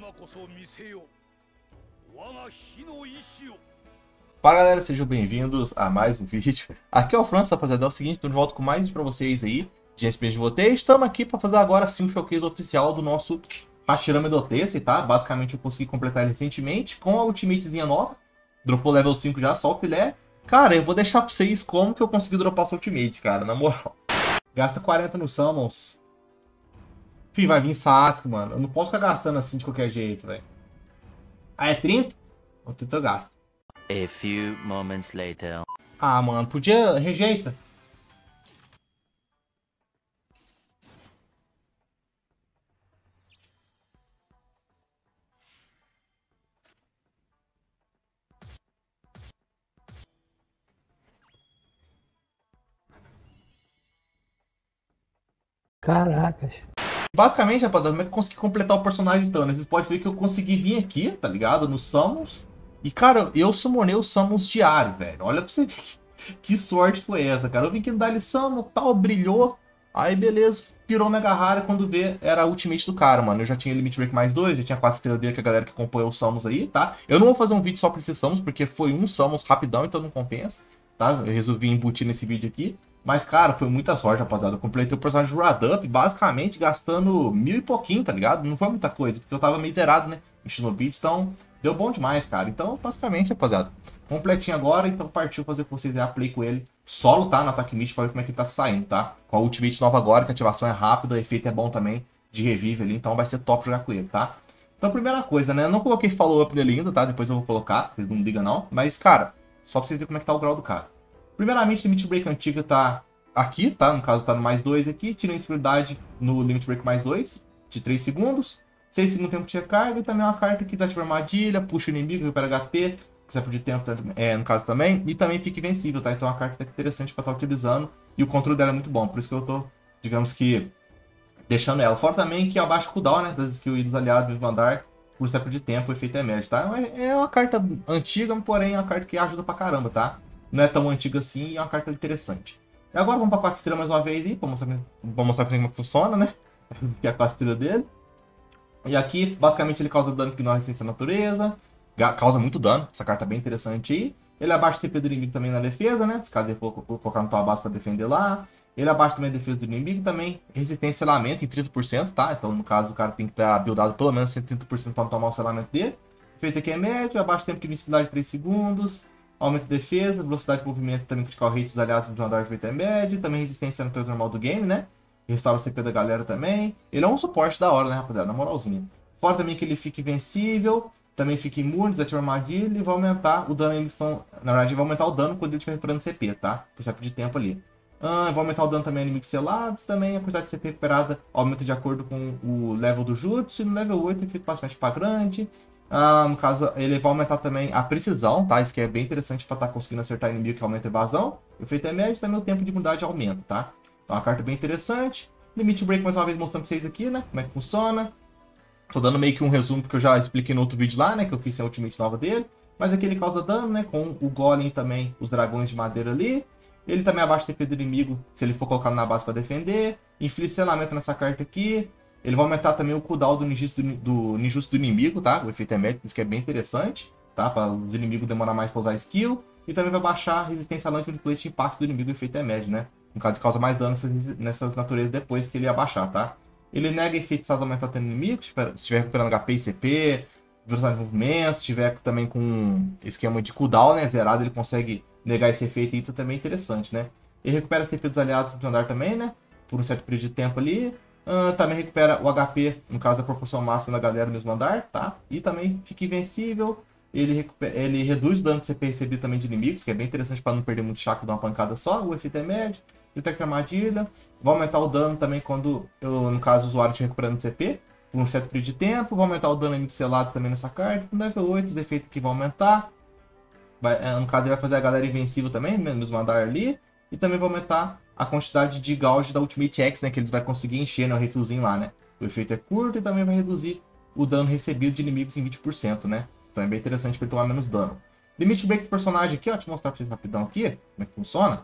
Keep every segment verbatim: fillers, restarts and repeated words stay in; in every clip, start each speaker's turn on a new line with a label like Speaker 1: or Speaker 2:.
Speaker 1: Fala galera, sejam bem-vindos a mais um vídeo. Aqui é o França, rapaziada. É o seguinte, estou de volta com mais um pra vocês aí de S P de Voteio. Estamos aqui para fazer agora sim o showcase oficial do nosso Hashirame do Tesse, tá? Basicamente eu consegui completar ele recentemente com a ultimatezinha nova. Dropou level cinco já, só o filé. Cara, eu vou deixar pra vocês como que eu consegui dropar essa ultimate, cara, na moral. Gasta quarenta no Summons. Fih, vai vir Sasuke, mano. Eu não posso ficar gastando assim de qualquer jeito, velho. Ah, é trinta? Vou tentar gastar.
Speaker 2: A few moments later.
Speaker 1: Ah, mano, podia... Rejeita.
Speaker 3: Caracas.
Speaker 1: Basicamente, rapaziada, como é que eu consegui completar o personagem então? Vocês podem ver que eu consegui vir aqui, tá ligado? No Summons. E, cara, eu summonei o Summons diário, velho. Olha pra você ver que, que sorte foi essa, cara. Eu vim aqui no Daily Summon, tal, brilhou. Aí, beleza, tirou Mega Rara. Quando vê, era a ultimate do cara, mano. Eu já tinha Limit Break mais dois, já tinha quatro estrelas dele, que a galera que acompanhou o Summons aí, tá? Eu não vou fazer um vídeo só pra esses Summons, porque foi um Summons rapidão, então não compensa, tá? Eu resolvi embutir nesse vídeo aqui. Mas, cara, foi muita sorte, rapaziada. Eu completei o personagem do Radup, basicamente, gastando mil e pouquinho, tá ligado? Não foi muita coisa, porque eu tava meio zerado, né? Em Shinobi, então deu bom demais, cara. Então, basicamente, rapaziada, completinho agora, então partiu fazer com vocês a play com ele solo, tá? No ataque mid, pra ver como é que ele tá saindo, tá? Com a ultimate nova agora, que a ativação é rápida, o efeito é bom também, de revive ali, então vai ser top jogar com ele, tá? Então, primeira coisa, né? Eu não coloquei follow-up nele ainda, tá? Depois eu vou colocar, vocês não ligam não. Mas, cara, só pra vocês verem como é que tá o grau do cara. Primeiramente, Limit Break antiga tá aqui, tá? No caso tá no mais dois aqui. Tira a inspiridade no Limit Break mais dois, de três segundos. seis segundos tempo de recarga. E também uma carta que desativa armadilha, puxa o inimigo, recupera H P. Precisa de tempo, é, no caso também. E também fica invencível, tá? Então é uma carta interessante pra estar utilizando. E o controle dela é muito bom. Por isso que eu tô, digamos que, deixando ela. Fora também que abaixa o cooldown, né? Das skills dos aliados do mesmo andar. Por tempo de tempo, o efeito é médio, tá? É uma carta antiga, porém é uma carta que ajuda pra caramba, tá? Não é tão antiga assim e é uma carta interessante. E agora vamos para quatro estrelas mais uma vez aí, para mostrar, pra mostrar como é que funciona, né? Que é a quatro estrelas dele. E aqui, basicamente, ele causa dano que não resistência à natureza. Causa muito dano, essa carta é bem interessante aí. Ele abaixa o C P do inimigo também na defesa, né? Se caso ele for colocar na tua base para defender lá. Ele abaixa também a defesa do inimigo também. Resistência a selamento em trinta por cento, tá? Então, no caso, o cara tem que estar buildado pelo menos cento e trinta por cento para não tomar o selamento dele. O efeito aqui é médio, abaixa o tempo de invencibilidade de três segundos. Aumenta a defesa, velocidade de movimento, também critical rate dos aliados do andar de efeito é médio. Também resistência no peso normal do game, né? Restaura o C P da galera também. Ele é um suporte da hora, né, rapaziada? Na moralzinha. Fora também que ele fica invencível. Também fica imune, desativa armadilha e vai aumentar o dano. Eles estão. Na verdade, vai aumentar o dano quando ele estiver recuperando C P, tá? Por certo de tempo ali. Ah, vai aumentar o dano também a inimigos selados. Também a quantidade de C P recuperada aumenta de acordo com o level do Jutsu. E no level oito, efeito passivo para grande. Ah, no caso, ele vai aumentar também a precisão, tá? Isso que é bem interessante para estar tá conseguindo acertar inimigo, que aumenta a evasão. O efeito é médio, também o tempo de imunidade aumenta, tá? Então, uma carta bem interessante. Limit Break, mais uma vez, mostrando pra vocês aqui, né? Como é que funciona. Tô dando meio que um resumo, porque eu já expliquei no outro vídeo lá, né? Que eu fiz a ultimate nova dele. Mas aqui ele causa dano, né? Com o Golem também, os dragões de madeira ali. Ele também abaixa o C P do inimigo, se ele for colocado na base para defender. Inflige selamento nessa carta aqui. Ele vai aumentar também o cooldown do ninjutsu do, do, ninjutsu do inimigo, tá? O efeito é médio, isso que é bem interessante, tá? Para os inimigos demorar mais para usar skill. E também vai baixar a resistência a lance de plate e impacto do inimigo, o efeito é médio, né? No caso, causa mais dano nessas, nessas naturezas depois que ele abaixar, tá? Ele nega efeitos se aumentar o inimigo, se estiver recuperando H P e C P, velocidade de movimento, se estiver também com esquema de cooldown, né? Zerado, ele consegue negar esse efeito e isso também é interessante, né? Ele recupera C P dos aliados do andar também, né? Por um certo período de tempo ali. Uh, também recupera o H P, no caso da proporção máxima da galera no mesmo andar, tá? E também fica invencível. Ele, recupera, ele reduz o dano de C P recebido também de inimigos, que é bem interessante para não perder muito chaco de uma pancada só. O efeito é médio. Detecta armadilha. Vai aumentar o dano também quando, eu, no caso, o usuário estiver recuperando C P. Por um certo período de tempo. Vai aumentar o dano inimigo selado também nessa carta. No level oito, os efeitos que vão aumentar. Vai, no caso, ele vai fazer a galera invencível também, no mesmo andar ali. E também vai aumentar a quantidade de gauge da Ultimate X, né? Que eles vão conseguir encher no refilzinho lá, né? O efeito é curto e também vai reduzir o dano recebido de inimigos em vinte por cento, né? Então é bem interessante para ele tomar menos dano. Limit Break do personagem aqui, ó. Deixa eu mostrar para vocês rapidão aqui. Como é que funciona.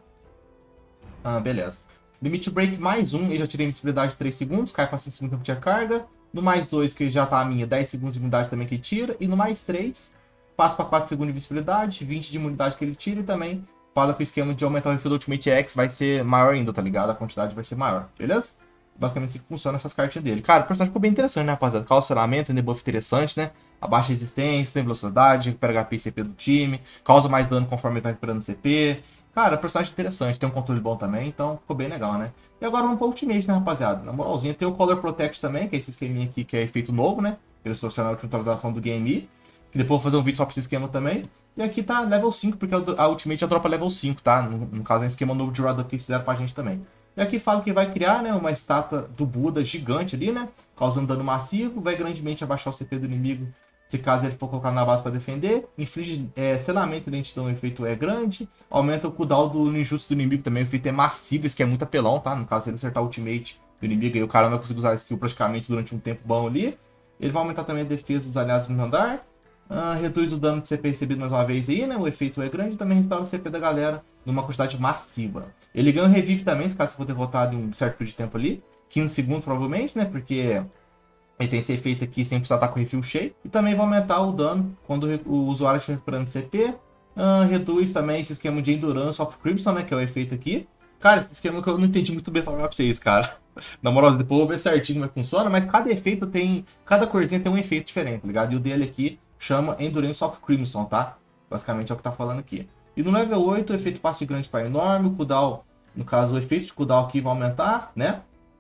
Speaker 1: Ah, beleza. Limit Break mais um. Eu já tirei invencibilidade de três segundos. Cai para cinco segundos de carga. No mais dois, que já tá a minha, dez segundos de imunidade também que ele tira. E no mais três, passa pra quatro segundos de visibilidade, vinte de imunidade que ele tira. E também fala que o esquema de aumentar o refil do Ultimate X vai ser maior ainda, tá ligado? A quantidade vai ser maior, beleza? Basicamente assim que funciona essas cartinhas dele. Cara, o personagem ficou bem interessante, né, rapaziada? Calçamento, debuff interessante, né? Abaixa resistência, tem velocidade, recupera H P e C P do time, causa mais dano conforme ele vai recuperando C P. Cara, personagem interessante, tem um controle bom também, então ficou bem legal, né? E agora vamos pro Ultimate, né, rapaziada? Na moralzinha, tem o Color Protect também, que é esse esqueminha aqui, que é efeito novo, né? Eles trouxeram a última atualização do Game E, que depois eu vou fazer um vídeo só pra esse esquema também. E aqui tá level cinco, porque a Ultimate já dropa level cinco, tá? No, no caso, é um esquema novo de Radar que eles fizeram pra gente também. E aqui fala que vai criar, né, uma estátua do Buda gigante ali, né? Causando dano massivo, vai grandemente abaixar o C P do inimigo, se caso ele for colocar na base para defender. Inflige é, selamento de lentidão, o efeito é grande. Aumenta o cooldown do ninjutsu do inimigo também, o efeito é massivo, isso que é muito apelão, tá? No caso, se ele acertar o ultimate do inimigo, aí o cara não vai conseguir usar a skill praticamente durante um tempo bom ali. Ele vai aumentar também a defesa dos aliados no andar. Uh, reduz o dano de C P recebido mais uma vez aí, né? O efeito é grande e também restaura o C P da galera numa quantidade massiva. Ele ganha um revive também, se caso for derrotado em um certo período de tempo ali. quinze segundos provavelmente, né? Porque ele tem esse efeito aqui sem precisar estar com o refil cheio. E também vai aumentar o dano quando o usuário estiver recuperando C P. Uh, reduz também esse esquema de Endurance of Crimson, né? Que é o efeito aqui. Cara, esse esquema que eu não entendi muito bem pra falar pra vocês, cara. Na moral, depois eu vou ver certinho como é que funciona, mas cada efeito tem... Cada corzinha tem um efeito diferente, tá ligado? E o dele aqui chama Endurance of Crimson, tá? Basicamente é o que tá falando aqui. E no level oito, o efeito passe grande para enorme, o cooldown, no caso, o efeito de cooldown aqui vai aumentar, né?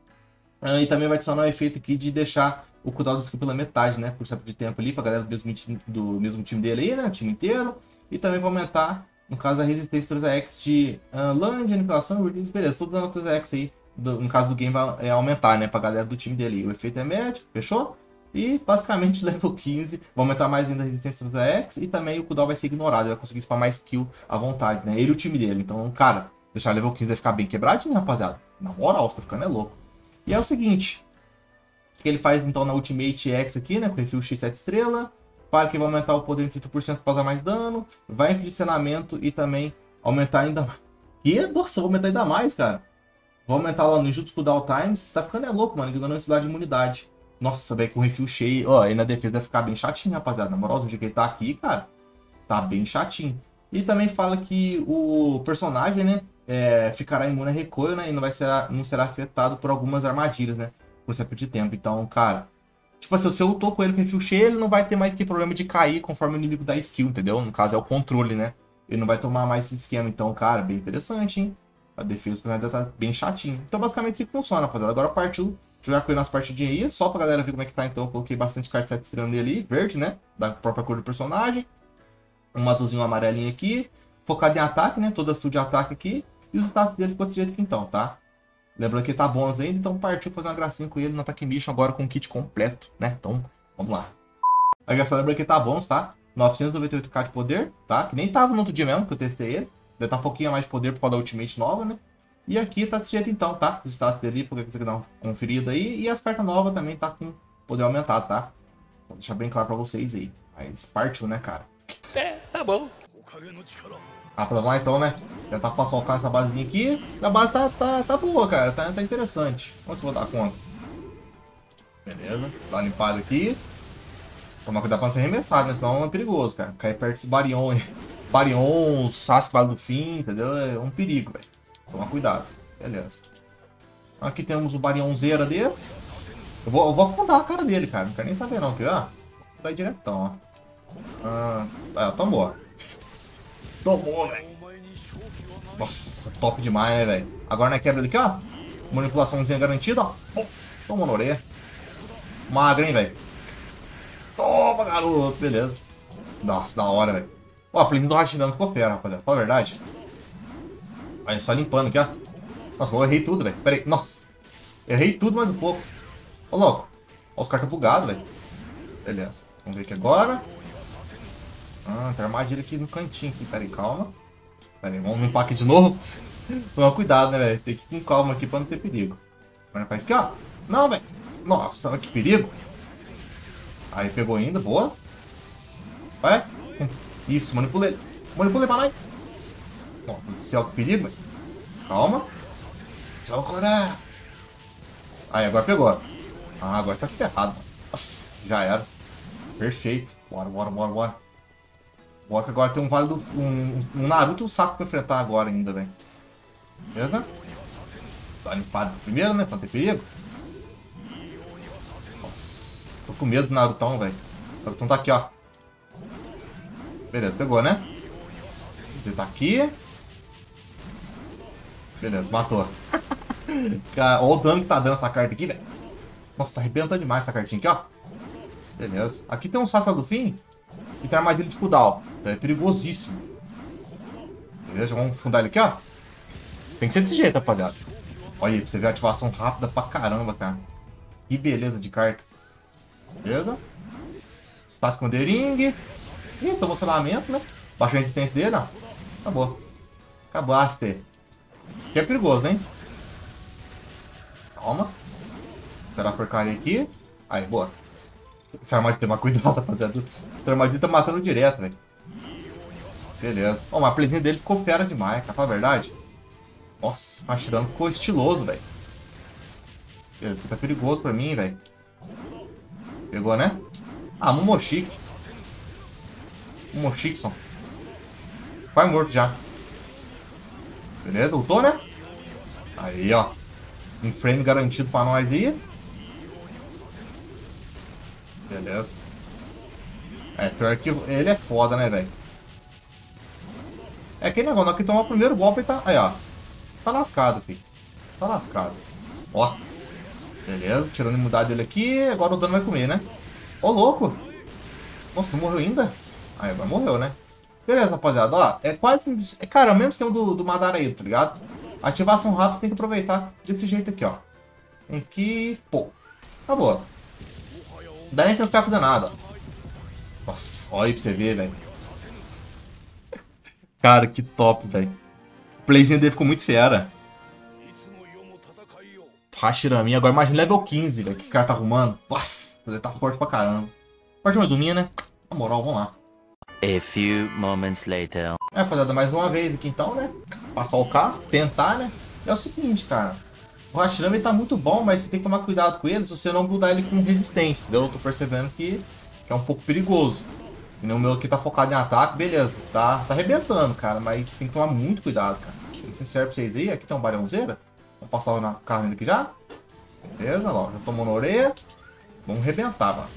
Speaker 1: Ah, e também vai adicionar o efeito aqui de deixar o cooldown do skill pela metade, né? Por certo de tempo ali, pra galera do mesmo, do mesmo time dele aí, né? O time inteiro. E também vai aumentar, no caso, a resistência três X de uh, land, aniquilação, release, beleza. Todos os três X aí, do, no caso do game, vai é, aumentar, né? Pra galera do time dele. O efeito é médio, fechou? E basicamente level quinze, vai aumentar mais ainda a resistência dos A X e também o cooldown vai ser ignorado, ele vai conseguir spamar mais skill à vontade, né? Ele e o time dele. Então, cara, deixar level quinze vai ficar bem quebradinho, rapaziada. Na moral, você tá ficando é louco. E é o seguinte, o que ele faz então na Ultimate X aqui, né? Com refil X sete estrela, fala que vai aumentar o poder em trinta por cento para causar mais dano, vai infligir senamento e também aumentar ainda mais. Que? Nossa, vai aumentar ainda mais, cara. Vou aumentar lá no Jutsu Cooldown Times, tá ficando é louco, mano, ganhando velocidade de imunidade. Nossa, velho, com o refil cheio. Ó, aí na defesa vai ficar bem chatinho, rapaziada. Na moral, o jeito que ele tá aqui, cara, tá bem chatinho. E também fala que o personagem, né, é, ficará imune a recoil, né, e não, vai ser, não será afetado por algumas armadilhas, né, por certo de tempo. Então, cara, tipo assim, se eu tô com ele com refil cheio, ele não vai ter mais que problema de cair conforme o inimigo dá skill, entendeu? No caso, é o controle, né. Ele não vai tomar mais esse esquema. Então, cara, bem interessante, hein. A defesa ainda tá bem chatinho. Então, basicamente, assim funciona, rapaziada. Agora partiu jogar com ele nas partidinhas aí, só pra galera ver como é que tá. Então eu coloquei bastante carta sete estrelas nele ali, verde, né? Da própria cor do personagem. Um azulzinho, um amarelinho aqui. Focado em ataque, né? Toda sul de ataque aqui. E os status dele ficou desse jeito aqui então, tá? Lembrando que ele tá bônus ainda, então partiu fazer uma gracinha com ele no Ataque Mission agora com o kit completo, né? Então, vamos lá. Aí, galera, lembrando que ele tá bônus, tá? novecentos e noventa e oito K de poder, tá? Que nem tava no outro dia mesmo que eu testei ele. Deve tá um pouquinho mais de poder por causa da Ultimate nova, né? E aqui tá desse jeito então, tá? Os status dele, porque você quer dar uma conferida aí. E as cartas novas também tá com poder aumentado, tá? Vou deixar bem claro pra vocês aí. Aí partiu, né, cara?
Speaker 2: É, tá bom.
Speaker 1: Ah, vamos lá então, né? Tentar paçocar essa basezinha aqui. A base tá, tá, tá boa, cara. Tá, tá interessante. Vamos ver se eu vou dar conta. Beleza. Dá uma limpada aqui. Tomar cuidado pra não ser arremessado, né? Senão é perigoso, cara. Cair perto desse Barion aí. Barion, Sasuke Vale do Fim, entendeu? É um perigo, velho. Tomar cuidado. Beleza. Aqui temos o Barionzeira desse. Eu vou, eu vou afundar a cara dele, cara. Não quero nem saber não, aqui, ó. Vai diretão, ó. Ah, é, tomou. Tomou, velho. Nossa, top demais, né, velho? Agora na quebra daqui, ó. Manipulaçãozinha garantida, ó. Toma na orelha. Magra, hein, velho. Toma, garoto. Beleza. Nossa, da hora, velho. Ó, a playzinha do Hashirama ficou fera, rapaziada. Fala a verdade. Aí, só limpando aqui, ó. Nossa, eu errei tudo, velho. Pera aí. Nossa. Errei tudo mais um pouco. Ô, louco. Ó, os caras estão bugados, velho. Beleza. Vamos ver aqui agora. Ah, tem armadilha aqui no cantinho aqui. Pera aí, calma. Pera aí, vamos limpar aqui de novo. Toma cuidado, né, velho? Tem que ir com calma aqui pra não ter perigo. Agora faz aqui, ó. Não, velho. Nossa, olha que perigo. Aí, pegou ainda. Boa. Vai. Isso, manipulei. Manipulei pra lá. Ó, do céu, que perigo, velho. Calma. Só coragem. Aí, agora pegou. Ah, agora tá ferrado, mano. Nossa, já era. Perfeito. Bora, bora, bora, bora. Bora que agora tem um vale do... Um, um Naruto e um Sasuke pra enfrentar agora ainda, velho. Beleza? Dá uma limpada primeiro, né? Pra não ter perigo. Nossa. Tô com medo do Narutão, velho. O Narutão tá aqui, ó. Beleza, pegou, né? Ele tá aqui. Beleza, matou. Cara, olha o dano que tá dando essa carta aqui, velho. Nossa, tá arrebentando demais essa cartinha aqui, ó. Beleza. Aqui tem um Sasuke do fim e tem armadilha de cooldown. Então é perigosíssimo. Beleza, vamos fundar ele aqui, ó. Tem que ser desse jeito, rapaziada. Olha aí, pra você ver a ativação rápida pra caramba, cara. Que beleza de carta. Beleza. Sasuke com Dering. Ih, tomou selamento, né? Baixou a resistência dele, ó. Acabou. Acabaste. Que é perigoso, hein? Calma. Esperar a porcaria aqui. Aí, boa. Essa armadilha tem uma cuidado, rapaziada. Essa armadilha tá matando direto, velho. Beleza. Ó, oh, a playzinha dele ficou fera demais, cara. Pra verdade. Nossa, a Shirano ficou estiloso, velho. Beleza, aqui tá perigoso pra mim, velho. Pegou, né? Ah, Momoshiki. Momoshikson. Vai morto já. Beleza, ultou, né? Aí, ó. Um frame garantido pra nós aí. Beleza. É, pior que ele é foda, né, velho? É aquele negócio, na que tomar o primeiro golpe, ele tá... Aí, ó. Tá lascado, filho. Tá lascado. Ó. Beleza, tirando a imunidade dele aqui. Agora o dano vai comer, né? Ô, louco. Nossa, não morreu ainda? Aí, agora morreu, né? Beleza, rapaziada. Ó, é quase... É, cara, é o mesmo sistema do, do Madara aí, tá ligado? Ativação rápida, você tem que aproveitar desse jeito aqui, ó. Tem que... Pô. Acabou. Não dá nem pra ficar fazendo nada, ó. Nossa, olha aí pra você ver, velho. Cara, que top, velho. O playzinho dele ficou muito fera. Hashirami, agora imagina level quinze, velho, que esse cara tá arrumando. Nossa, ele tá forte pra caramba. Parte mais uma, né? Na moral, vamos lá.
Speaker 2: A few moments later.
Speaker 1: É, rapaziada, mais uma vez aqui então, né? Passar o carro, tentar, né? É o seguinte, cara. O Hashirami tá muito bom, mas você tem que tomar cuidado com ele se você não mudar ele com resistência, entendeu? Eu tô percebendo que, que é um pouco perigoso. E o meu aqui tá focado em ataque, beleza. Tá, tá arrebentando, cara, mas tem que tomar muito cuidado, cara. Vou ser sincero pra vocês aí, aqui tem um barãozeira. Vamos passar o carro aqui já. Beleza, ó, já tomou na orelha. Vamos arrebentar, mano.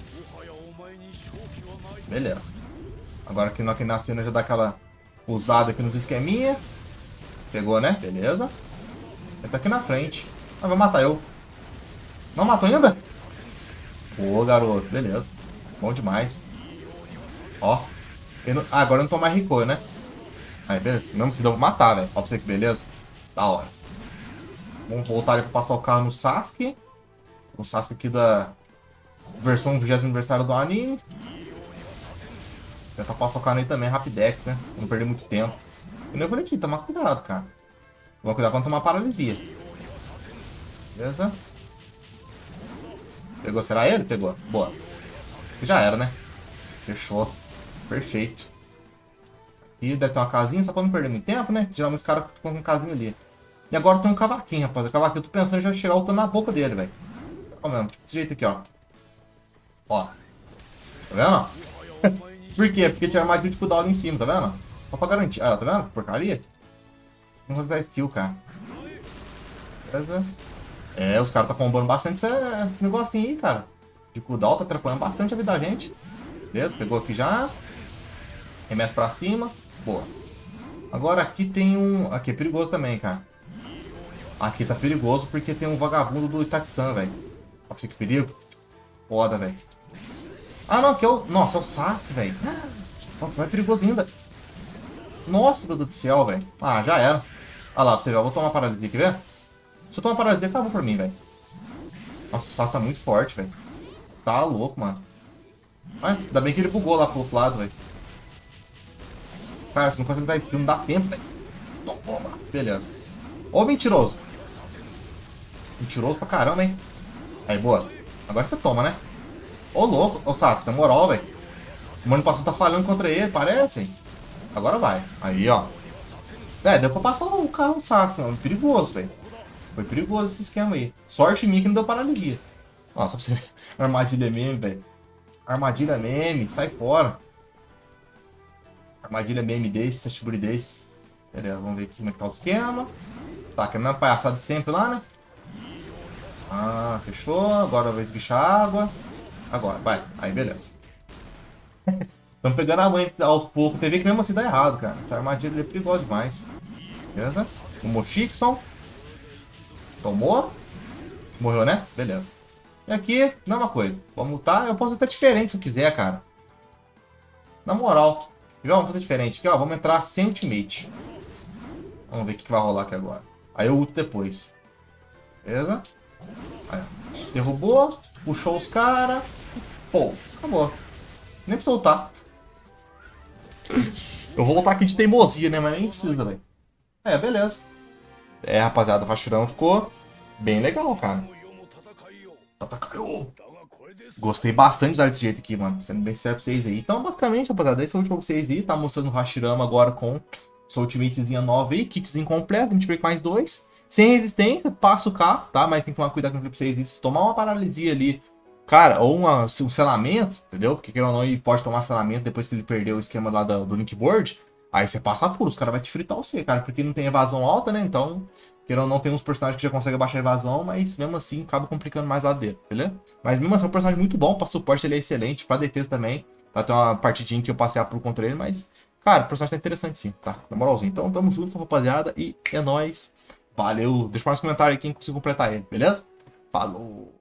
Speaker 1: Beleza. Agora que aqui na cena já dá aquela usada aqui nos esqueminha. Pegou, né? Beleza. Ele tá aqui na frente. Ah, vai matar eu. Não matou ainda? Pô, garoto. Beleza. Bom demais. Ó. Não... Ah, agora eu não tô mais rico, né? Aí, beleza. Mesmo se deu pra matar, velho. Ó pra você que beleza. Da hora. Vamos voltar ali pra passar o carro no Sasuke. O Sasuke aqui da versão vigésimo aniversário do anime. Tentar passar o carro nele também, Rapidex, né? Pra não perder muito tempo. E nem eu falei aqui, tomar cuidado, cara. Vamos cuidar pra não tomar paralisia. Beleza? Pegou, será ele? Pegou. Boa. Já era, né? Fechou. Perfeito. E deve ter uma casinha, só pra não perder muito tempo, né? Geralmente os caras ficam com casinha ali. E agora tem um cavaquinho, rapaz. O cavaquinho, eu tô pensando em já chegar lutando na boca dele, velho. Ó, mesmo, tipo desse jeito aqui, ó. Ó. Tá vendo? Por quê? Porque tinha armadilha de cooldown ali em cima, tá vendo? Só pra garantir. Ah, tá vendo? Porcaria. Não vou usar skill, cara. Beleza? É, os caras tá combando bastante esse, esse negocinho aí, cara. De cooldown, tá atrapalhando bastante a vida da gente. Beleza? Pegou aqui já. Remessa pra cima. Boa. Agora aqui tem um... Aqui é perigoso também, cara. Aqui tá perigoso porque tem um vagabundo do Itachi-san, velho. Olha que perigo. Foda, velho. Ah, não, que é o... Nossa, é o Sasuke, velho. Nossa, vai perigoso ainda. Nossa, meu Deus do céu, velho. Ah, já era. Olha lá, pra você ver. Eu vou tomar paralisia, quer ver? Se eu tomar paralisia, acabou pra mim, velho. Nossa, o Sasuke tá muito forte, velho. Tá louco, mano. Ah, ainda bem que ele bugou lá pro outro lado, velho. Cara, você não consegue usar skill, não dá tempo, velho. Toma, beleza. Ô, mentiroso. Mentiroso pra caramba, hein. Aí, boa. Agora você toma, né? Ô, louco. Ô, Sasuke, tem moral, velho. O mano passou tá falhando contra ele, parece. Agora vai. Aí, ó. É, deu pra passar o carro no Sasuke, mano. Perigoso, velho. Foi perigoso esse esquema aí. Sorte minha que não deu paralisia. Nossa, pra você ver. Armadilha meme, velho. Armadilha meme, sai fora. Armadilha meme desse, Sashiburi desse. Beleza, vamos ver aqui como é que tá o esquema. Tá, que é a mesma palhaçada de sempre lá, né? Ah, fechou. Agora vai esguichar água. Agora, vai. Aí, beleza. Estamos pegando a mãe aos poucos. Você vê que mesmo assim dá errado, cara. Essa armadilha é perigosa demais. Beleza? Tomou Shixon. Tomou. Morreu, né? Beleza. E aqui, mesma coisa. Vamos lutar. Eu posso até diferente se eu quiser, cara. Na moral. Já vamos fazer diferente aqui, ó. Vamos entrar sem ultimate. Vamos ver o que, que vai rolar aqui agora. Aí eu ulto depois. Beleza? Aí, derrubou. Puxou os caras. Pô, acabou. Nem precisa ultar. Eu vou voltar aqui de teimosia, né? Mas nem precisa, velho. É, beleza. É, rapaziada, o Hashirama ficou bem legal, cara. Gostei bastante de usar desse jeito aqui, mano. Sendo bem sincero pra vocês aí. Então, basicamente, rapaziada, esse é o último pra vocês aí. Tá mostrando o Hashirama agora com sua ultimatezinha nova aí. Kitzinho completo, vinte break mais dois. Sem resistência, passo K, tá? Mas tem que tomar cuidado com o que pra vocês. Se tomar uma paralisia ali, cara, ou uma, um selamento, entendeu? Porque querendo ou não, ele pode tomar selamento depois que ele perdeu o esquema lá do, do Link Board. Aí você passa apuro, os caras vão te fritar você, cara. Porque não tem evasão alta, né? Então, querendo ou não, tem uns personagens que já conseguem baixar a evasão, mas mesmo assim acaba complicando mais lá dele, beleza? Mas mesmo assim é um personagem muito bom, pra suporte ele é excelente, pra defesa também. Tá, tem uma partidinha que eu passei apuro contra ele, mas, cara, o personagem tá interessante sim, tá? Na moralzinha. Então, tamo junto, rapaziada, e é nóis. Valeu. Deixa mais um comentário aí quem conseguiu completar ele, beleza? Falou!